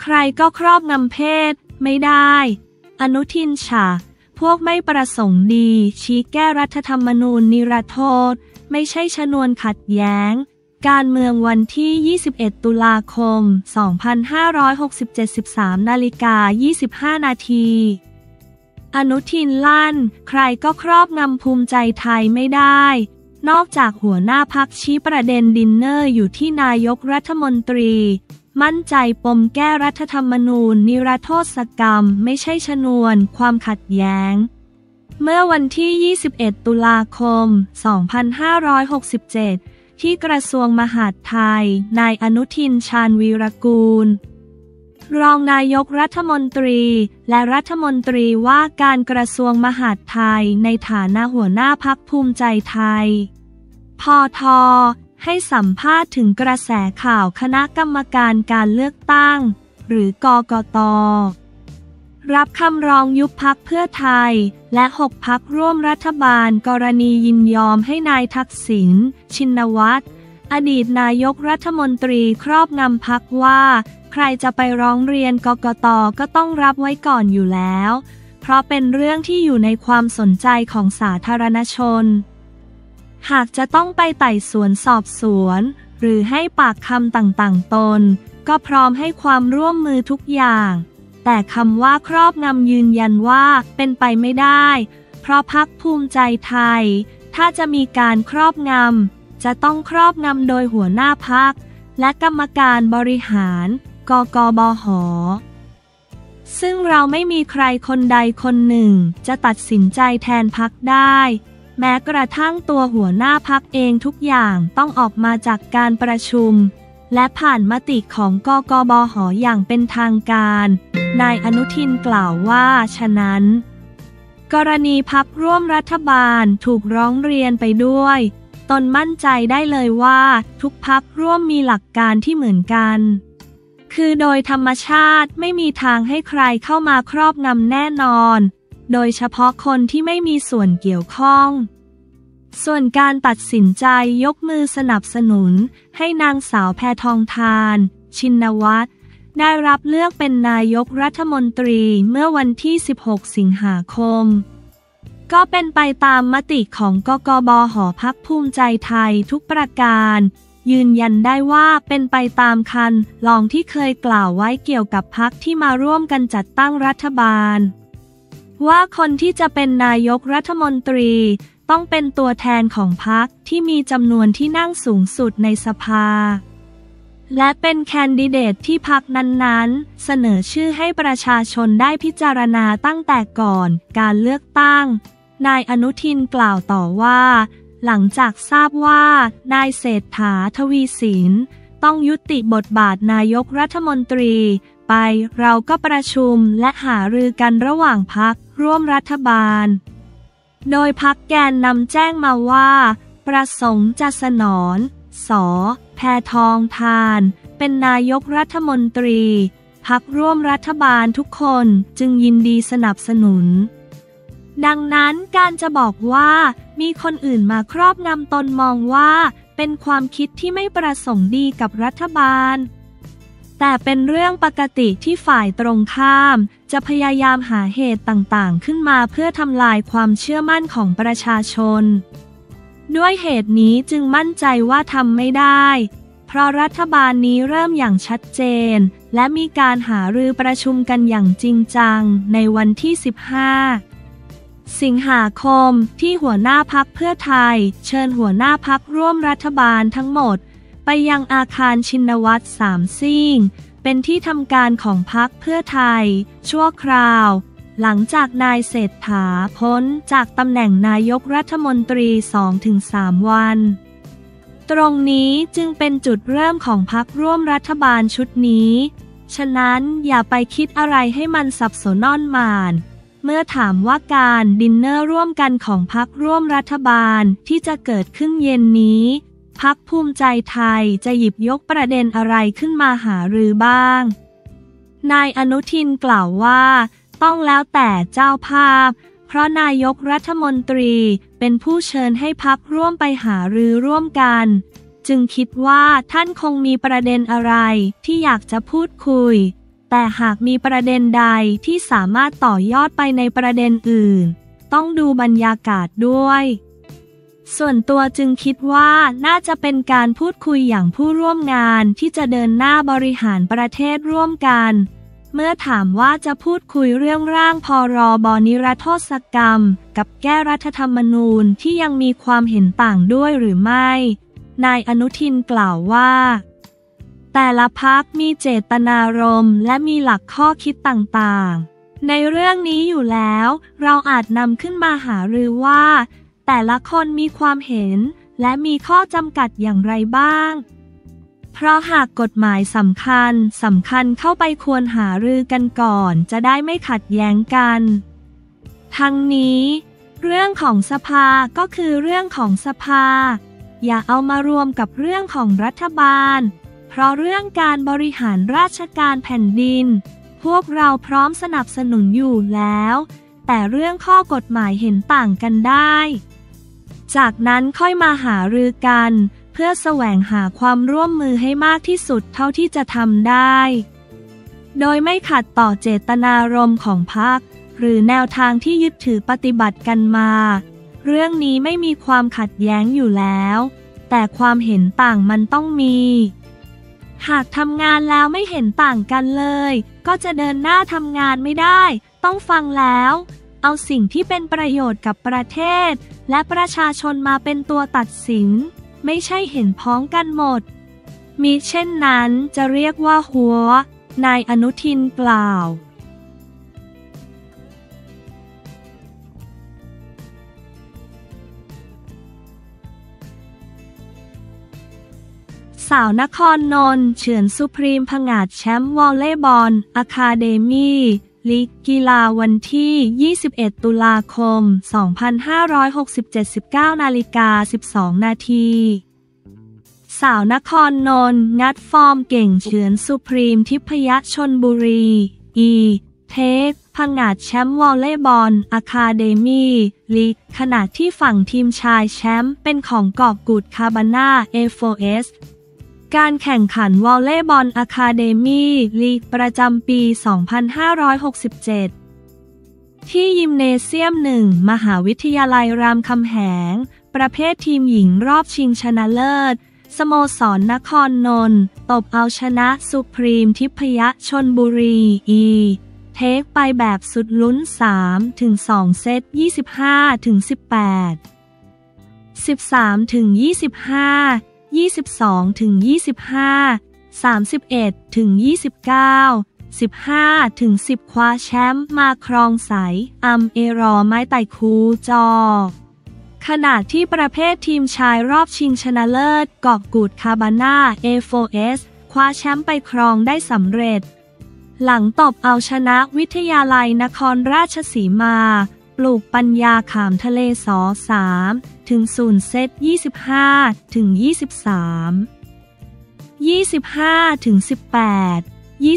รก็ครอบงำเพศไม่ได้อนุทินฉะพวกไม่ประสงค์ดีชี้แก้รัฐธรรมนูญนิรโทษไม่ใช่ชนวนขัดแย้งการเมืองวันที่ 21 ตุลาคม 2567 13:25 นาทีอนุทินลั่นใครก็ครอบงำภูมิใจไทยไม่ได้นอกจากหัวหน้าพรรคชี้ประเด็นดินเนอร์อยู่ที่นายกรัฐมนตรีมั่นใจปมแก้รัฐธรรมนูญนิรโทษกรรมไม่ใช่ชนวนความขัดแย้งเมื่อวันที่ 21 ตุลาคม 2567 ที่กระทรวงมหาดไทยนายอนุทินชาญวีรกูลรองนายกรัฐมนตรีและรัฐมนตรีว่าการกระทรวงมหาดไทยในฐานะหัวหน้าพรรคภูมิใจไทยพท.ให้สัมภาษณ์ถึงกระแสข่าวคณะกรรมการการเลือกตั้งหรือกกต.รับคำร้องยุบพรรคเพื่อไทยและ6พรรคร่วมรัฐบาลกรณียินยอมให้นายทักษิณชินวัตรอดีตนายกรัฐมนตรีครอบงำพรรคว่าใครจะไปร้องเรียนกกต.ก็ต้องรับไว้ก่อนอยู่แล้วเพราะเป็นเรื่องที่อยู่ในความสนใจของสาธารณชนหากจะต้องไปไต่สวนสอบสวนหรือให้ปากคำต่างๆตนก็พร้อมให้ความร่วมมือทุกอย่างแต่คำว่าครอบงำยืนยันว่าเป็นไปไม่ได้เพราะพรรคภูมิใจไทยถ้าจะมีการครอบงำจะต้องครอบงำโดยหัวหน้าพรรคและกรรมการบริหารกกบห.ซึ่งเราไม่มีใครคนใดคนหนึ่งจะตัดสินใจแทนพรรคได้แม้กระทั่งตัวหัวหน้าพรรคเองทุกอย่างต้องออกมาจากการประชุมและผ่านมติของกกบห.อย่างเป็นทางการนายอนุทินกล่าวว่าฉะนั้นกรณีพรรคร่วมรัฐบาลถูกร้องเรียนไปด้วยตนมั่นใจได้เลยว่าทุกพรรคร่วมมีหลักการที่เหมือนกันคือโดยธรรมชาติไม่มีทางให้ใครเข้ามาครอบงำแน่นอนโดยเฉพาะคนที่ไม่มีส่วนเกี่ยวข้องส่วนการตัดสินใจยกมือสนับสนุนให้นางสาวแพทองธารชินวัตรได้รับเลือกเป็นนายกรัฐมนตรีเมื่อวันที่ 16 สิงหาคมก็เป็นไปตามมติของกกบห.พรรคภูมิใจไทยทุกประการยืนยันได้ว่าเป็นไปตามคันลองที่เคยกล่าวไว้เกี่ยวกับพรรคที่มาร่วมกันจัดตั้งรัฐบาลว่าคนที่จะเป็นนายกรัฐมนตรีต้องเป็นตัวแทนของพรรคที่มีจำนวนที่นั่งสูงสุดในสภาและเป็นแคนดิเดตที่พรรคนั้นๆเสนอชื่อให้ประชาชนได้พิจารณาตั้งแต่ก่อนการเลือกตั้งนายอนุทินกล่าวต่อว่าหลังจากทราบว่านายเศรษฐาทวีสินต้องยุติบทบาทนายกรัฐมนตรีไปเราก็ประชุมและหารือกันระหว่างพรรคร่วมรัฐบาลโดยพรรคแกนนำแจ้งมาว่าประสงค์จะสนองส.แพทองธารเป็นนายกรัฐมนตรีพรรคร่วมรัฐบาลทุกคนจึงยินดีสนับสนุนดังนั้นการจะบอกว่ามีคนอื่นมาครอบงำตนมองว่าเป็นความคิดที่ไม่ประสงค์ดีกับรัฐบาลแต่เป็นเรื่องปกติที่ฝ่ายตรงข้ามจะพยายามหาเหตุต่างๆขึ้นมาเพื่อทำลายความเชื่อมั่นของประชาชนด้วยเหตุนี้จึงมั่นใจว่าทำไม่ได้เพราะรัฐบาลนี้เริ่มอย่างชัดเจนและมีการหารือประชุมกันอย่างจริงจังในวันที่ 15 สิงหาคมที่หัวหน้าพรรคเพื่อไทยเชิญหัวหน้าพรรคร่วมรัฐบาลทั้งหมดไปยังอาคารชินวัตร3 ซิ่งเป็นที่ทำการของพรรคเพื่อไทยชั่วคราวหลังจากนายเศรษฐาพ้นจากตำแหน่งนายกรัฐมนตรี 2-3 วันตรงนี้จึงเป็นจุดเริ่มของพรรคร่วมรัฐบาลชุดนี้ฉะนั้นอย่าไปคิดอะไรให้มันสับสนน่อนหม่านเมื่อถามว่าการดินเนอร์ร่วมกันของพรรคร่วมรัฐบาลที่จะเกิดขึ้นเย็นนี้พรรคภูมิใจไทยจะหยิบยกประเด็นอะไรขึ้นมาหารือบ้างนายอนุทินกล่าวว่าต้องแล้วแต่เจ้าภาพเพราะนายกรัฐมนตรีเป็นผู้เชิญให้พรรคร่วมไปหารือร่วมกันจึงคิดว่าท่านคงมีประเด็นอะไรที่อยากจะพูดคุยแต่หากมีประเด็นใดที่สามารถต่อยอดไปในประเด็นอื่นต้องดูบรรยากาศด้วยส่วนตัวจึงคิดว่าน่าจะเป็นการพูดคุยอย่างผู้ร่วมงานที่จะเดินหน้าบริหารประเทศร่วมกันเมื่อถามว่าจะพูดคุยเรื่องร่างพรบ.นิรโทษกรรมกับแก้รัฐธรรมนูญที่ยังมีความเห็นต่างด้วยหรือไม่นายอนุทินกล่าวว่าแต่ละพรรคมีเจตนารมณ์และมีหลักข้อคิดต่างๆในเรื่องนี้อยู่แล้วเราอาจนำขึ้นมาหารือว่าแต่ละคนมีความเห็นและมีข้อจำกัดอย่างไรบ้างเพราะหากกฎหมายสำคัญเข้าไปควรหารือกันก่อนจะได้ไม่ขัดแย้งกันทั้งนี้เรื่องของสภาก็คือเรื่องของสภาอย่าเอามารวมกับเรื่องของรัฐบาลเพราะเรื่องการบริหารราชการแผ่นดินพวกเราพร้อมสนับสนุนอยู่แล้วแต่เรื่องข้อกฎหมายเห็นต่างกันได้จากนั้นค่อยมาหารือกันเพื่อแสวงหาความร่วมมือให้มากที่สุดเท่าที่จะทำได้โดยไม่ขัดต่อเจตนารมณ์ของพรรคหรือแนวทางที่ยึดถือปฏิบัติกันมาเรื่องนี้ไม่มีความขัดแย้งอยู่แล้วแต่ความเห็นต่างมันต้องมีหากทำงานแล้วไม่เห็นต่างกันเลยก็จะเดินหน้าทำงานไม่ได้ต้องฟังแล้วเอาสิ่งที่เป็นประโยชน์กับประเทศและประชาชนมาเป็นตัวตัดสินไม่ใช่เห็นพ้องกันหมดมิเช่นนั้นจะเรียกว่าหัวนายอนุทินกล่าวสาวนครนนท์เฉือนสุพรีมผงาดแชมป์วอลเลย์บอลอะคาเดมี่ลีกกีฬาวันที่ 21 ตุลาคม 2567 19:12 นาทีสาวนครนนท์งัดฟอร์มเก่งเฉือนสุพรีมทิพยชลบุรีเทคผงาดแชมป์วอลเลย์บอลอะคาเดมี่ลีกขณะที่ฝั่งทีมชายแชมป์เป็นของกอบกูดคาบาน่าA4Sการแข่งขันวอลเลย์บอลอะคาเดมี่ลีกประจำปี 2567 ที่ยิมเนเซียม 1 มหาวิทยาลัยรามคำแหงประเภททีมหญิงรอบชิงชนะเลิศสโมสรนครนนท์ตบเอาชนะสุพรีมทิพยชลบุรีเทคไปแบบสุดลุ้น 3-2 เซต 25-18 13-25 22-25 31-29 15-10 คว้าแชมป์มาครองสายเอรอไม้ไต่คูจอขณะที่ประเภททีมชายรอบชิงชนะเลิศกอบกูดคาบาน่าA4S คว้าแชมป์ไปครองได้สำเร็จหลังตบเอาชนะวิทยาลัยนครราชสีมาปลูกปัญญาขามทะเลสอ3-0 เซต 25-23 25-18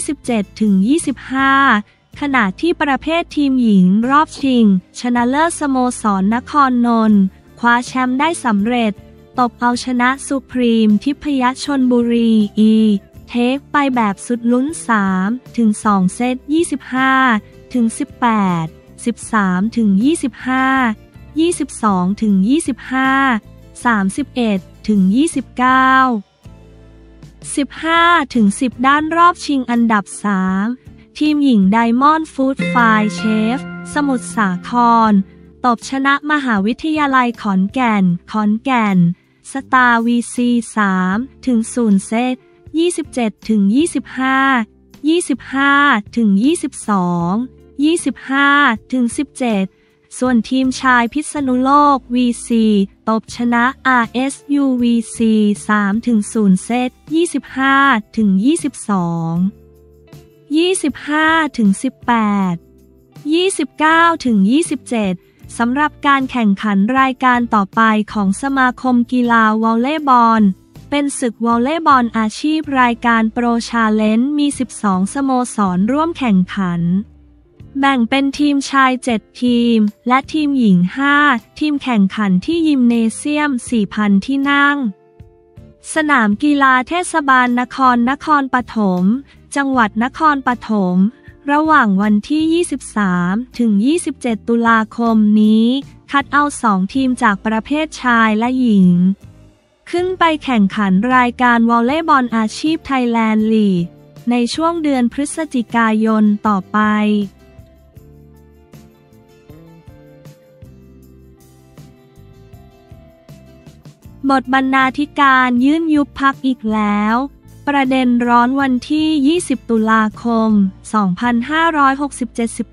27-25 ขณะที่ประเภททีมหญิงรอบชิงชนะเลิศสโมสรนครนนท์คว้าแชมป์ได้สำเร็จตบเอาชนะสุพรีมทิพยชลบุรีเทคไปแบบสุดลุ้น 3-2 เซต 25-18 13-25 22-25 31-29 15-10 ด้านรอบชิงอันดับ 3 ทีมหญิงไดมอนด์ฟู้ดไฟเชฟสมุทรสาครตบชนะมหาวิทยาลัยขอนแก่นสตาร์ VC 3-0 เซต 27-25 25-22 25-17 ส่วนทีมชายพิษณุโลก VC ตบชนะ RSU VC 3-0 เซต 25-22 25-18 29-27 สำหรับการแข่งขันรายการต่อไปของสมาคมกีฬาวอลเลย์บอลเป็นศึกวอลเลย์บอลอาชีพรายการโปรชาเลนจ์มี 12 สโมสรร่วมแข่งขันแบ่งเป็นทีมชาย 7 ทีมและทีมหญิง 5 ทีมแข่งขันที่ยิมเนเซียม 4,000 ที่นั่งสนามกีฬาเทศบาลนครปฐมจังหวัดนครปฐมระหว่างวันที่ 23 ถึง 27 ตุลาคมนี้คัดเอา2 ทีมจากประเภทชายและหญิงขึ้นไปแข่งขันรายการวอลเลย์บอลอาชีพไทยแลนด์ลีกในช่วงเดือนพฤศจิกายนต่อไปบทบรรณาธิการยื่นยุบพรรคอีกแล้วประเด็นร้อนวันที่ 20 ตุลาคม 2567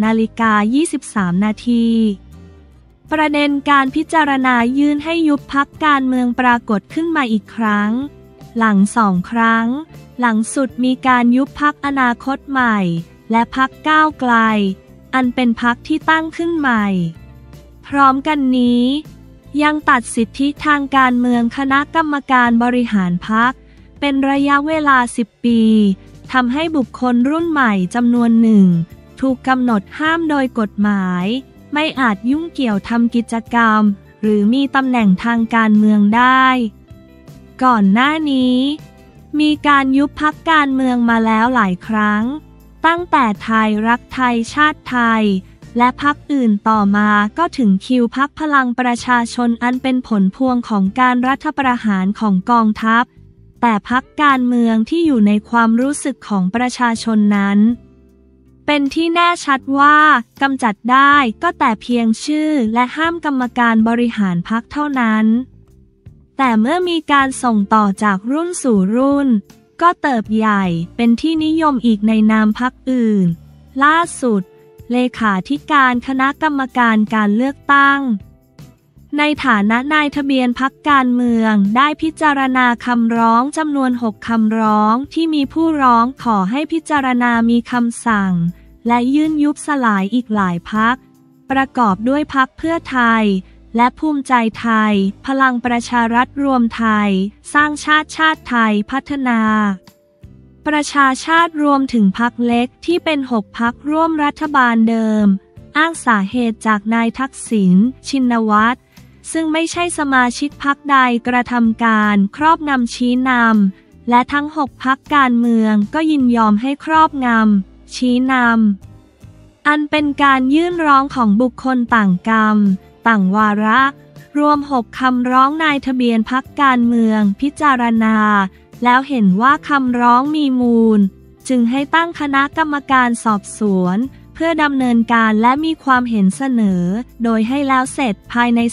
18:23 นาทีประเด็นการพิจารณายื่นให้ยุบพรรคการเมืองปรากฏขึ้นมาอีกครั้งหลัง2 ครั้งหลังสุดมีการยุบพรรคอนาคตใหม่และพรรคก้าวไกลอันเป็นพรรคที่ตั้งขึ้นใหม่พร้อมกันนี้ยังตัดสิทธิทางการเมืองคณะกรรมการบริหารพรรคเป็นระยะเวลา 10 ปีทำให้บุคคลรุ่นใหม่จำนวนหนึ่งถูกกำหนดห้ามโดยกฎหมายไม่อาจยุ่งเกี่ยวทำกิจกรรมหรือมีตำแหน่งทางการเมืองได้ก่อนหน้านี้มีการยุบพรรคการเมืองมาแล้วหลายครั้งตั้งแต่ไทยรักไทยชาติไทยและพรรคอื่นต่อมาก็ถึงคิวพรรคพลังประชาชนอันเป็นผลพวงของการรัฐประหารของกองทัพแต่พรรคการเมืองที่อยู่ในความรู้สึกของประชาชนนั้นเป็นที่แน่ชัดว่ากำจัดได้ก็แต่เพียงชื่อและห้ามกรรมการบริหารพรรคเท่านั้นแต่เมื่อมีการส่งต่อจากรุ่นสู่รุ่นก็เติบใหญ่เป็นที่นิยมอีกในนามพรรคอื่นล่าสุดเลขาธิการคณะกรรมการการเลือกตั้งในฐานะนายทะเบียนพรรคการเมืองได้พิจารณาคำร้องจำนวน6 คำร้องที่มีผู้ร้องขอให้พิจารณามีคำสั่งและยื่นยุบสลายอีกหลายพรรคประกอบด้วยพรรคเพื่อไทยและภูมิใจไทยพลังประชารัฐรวมไทยสร้างชาติชาติไทยพัฒนาประชาชาติรวมถึงพรรคเล็กที่เป็น6 พรรคร่วมรัฐบาลเดิมอ้างสาเหตุจากนายทักษิณชินวัตรซึ่งไม่ใช่สมาชิกพรรคใดกระทำการครอบงำชี้นำและทั้ง6 พรรคการเมืองก็ยินยอมให้ครอบงำชี้นำอันเป็นการยื่นร้องของบุคคลต่างกรรมต่างวาระรวม6 คำร้องนายทะเบียนพรรคการเมืองพิจารณาแล้วเห็นว่าคำร้องมีมูลจึงให้ตั้งคณะกรรมการสอบสวนเพื่อดำเนินการและมีความเห็นเสนอโดยให้แล้วเสร็จภายใน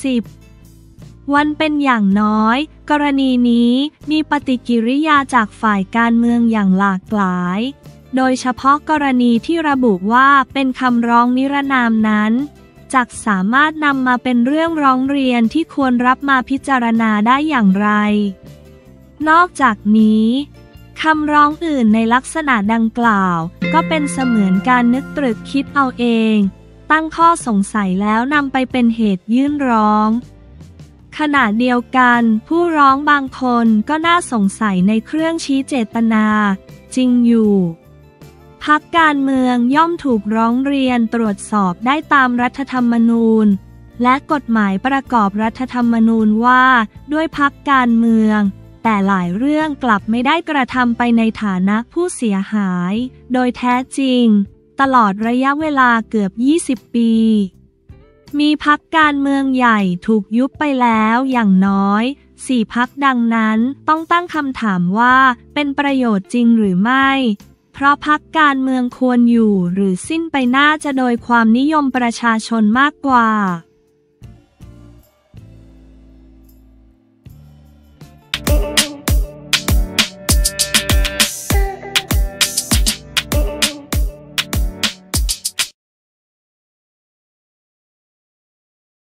30 วันเป็นอย่างน้อยกรณีนี้มีปฏิกิริยาจากฝ่ายการเมืองอย่างหลากหลายโดยเฉพาะกรณีที่ระบุว่าเป็นคำร้องนิรนามนั้นจักสามารถนำมาเป็นเรื่องร้องเรียนที่ควรรับมาพิจารณาได้อย่างไรนอกจากนี้คำร้องอื่นในลักษณะดังกล่าวก็เป็นเสมือนการนึกตรึกคิดเอาเองตั้งข้อสงสัยแล้วนำไปเป็นเหตุยื่นร้องขณะเดียวกันผู้ร้องบางคนก็น่าสงสัยในเครื่องชี้เจตนาจริงอยู่พรรคการเมืองย่อมถูกร้องเรียนตรวจสอบได้ตามรัฐธรรมนูญและกฎหมายประกอบรัฐธรรมนูญว่าด้วยพรรคการเมืองแต่หลายเรื่องกลับไม่ได้กระทำไปในฐานะผู้เสียหายโดยแท้จริงตลอดระยะเวลาเกือบ20 ปีมีพรรคการเมืองใหญ่ถูกยุบไปแล้วอย่างน้อย4 พรรคดังนั้นต้องตั้งคำถามว่าเป็นประโยชน์จริงหรือไม่เพราะพรรคการเมืองควรอยู่หรือสิ้นไปน่าจะโดยความนิยมประชาชนมากกว่า